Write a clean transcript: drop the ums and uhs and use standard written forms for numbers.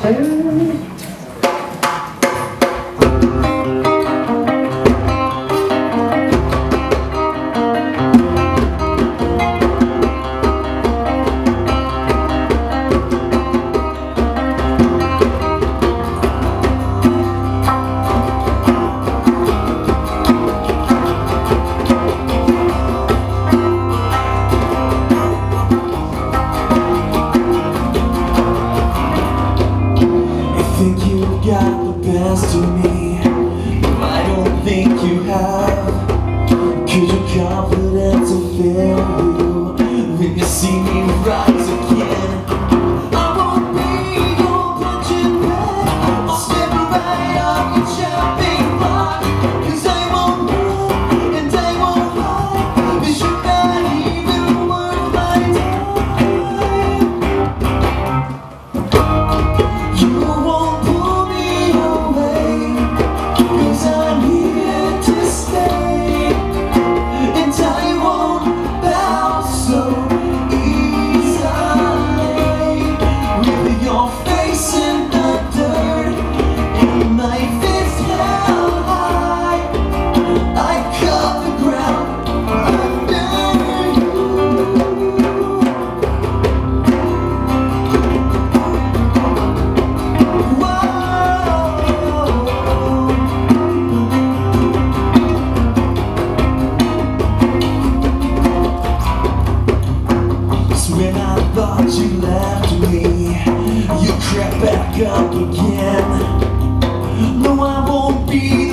Got the best of me, no, I don't think you have. Could your confidence will fail you when you see me rise again? I won't be your punching bag, I'll step right up your jumping block. 'Cause I won't run and I won't hide, 'cause you're not even worth my time. You won't pull me away, 'cause I'm here to stay, and I won't bow so easily. With your face in the dirt and my fist held high, I cut the ground under you. When I thought you left me, you crept back up again. No, I won't be